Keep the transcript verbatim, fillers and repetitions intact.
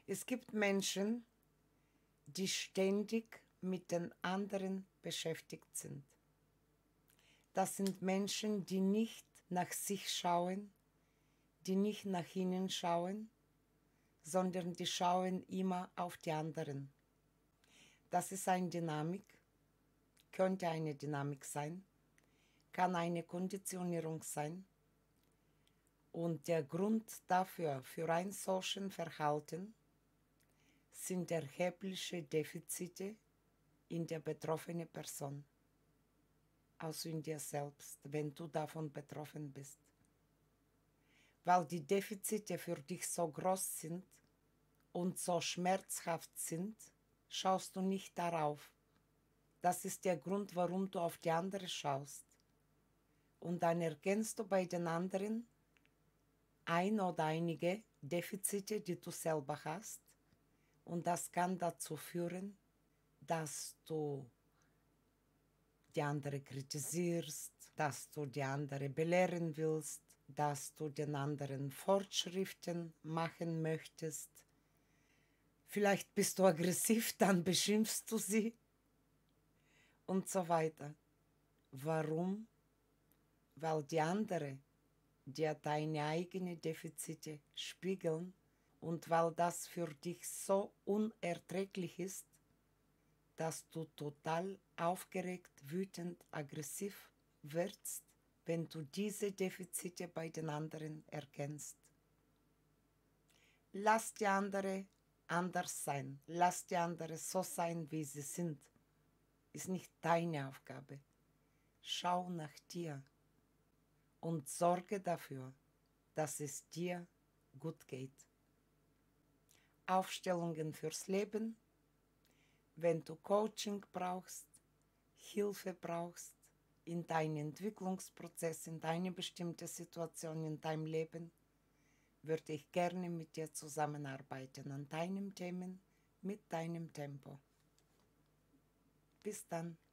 Es gibt Menschen, die ständig mit den anderen beschäftigt sind. Das sind Menschen, die nicht nach sich schauen, die nicht nach ihnen schauen, sondern die schauen immer auf die anderen. Das ist eine Dynamik, könnte eine Dynamik sein, kann eine Konditionierung sein. Und der Grund dafür, für ein solches Verhalten, sind erhebliche Defizite in der betroffenen Person, also in dir selbst, wenn du davon betroffen bist. Weil die Defizite für dich so groß sind und so schmerzhaft sind, schaust du nicht darauf. Das ist der Grund, warum du auf die andere schaust. Und dann erkennst du bei den anderen ein oder einige Defizite, die du selber hast. Und das kann dazu führen, dass du die andere kritisierst, dass du die andere belehren willst, dass du den anderen Fortschriften machen möchtest. Vielleicht bist du aggressiv, dann beschimpfst du sie und so weiter. Warum? Weil die andere dir deine eigenen Defizite spiegeln und weil das für dich so unerträglich ist, dass du total aufgeregt, wütend, aggressiv wirst, wenn du diese Defizite bei den anderen erkennst. Lass die andere anders sein. Lass die andere so sein, wie sie sind. Ist nicht deine Aufgabe. Schau nach dir und sorge dafür, dass es dir gut geht. Aufstellungen fürs Leben. Wenn du Coaching brauchst, Hilfe brauchst in deinem Entwicklungsprozess, in deiner bestimmten Situation in deinem Leben, würde ich gerne mit dir zusammenarbeiten an deinen Themen, mit deinem Tempo. Bis dann.